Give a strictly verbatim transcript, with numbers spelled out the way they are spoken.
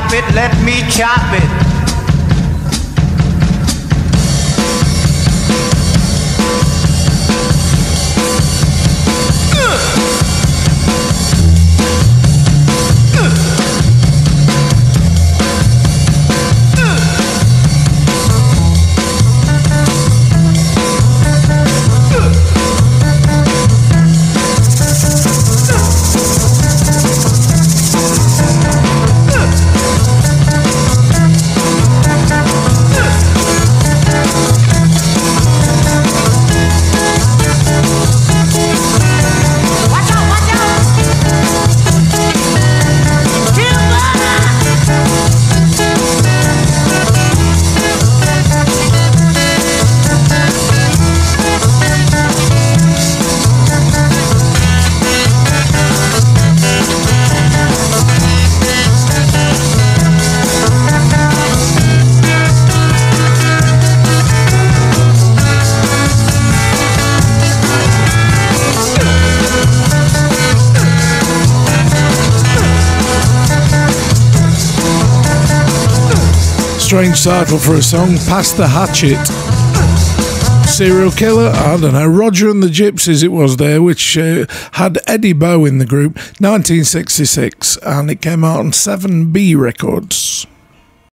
chop it, let me chop it. Strange title for a song, Pass the Hatchet. Serial Killer, I don't know, Roger and the Gypsies it was there, which uh, had Eddie Bow in the group, nineteen sixty-six, and it came out on seven B Records.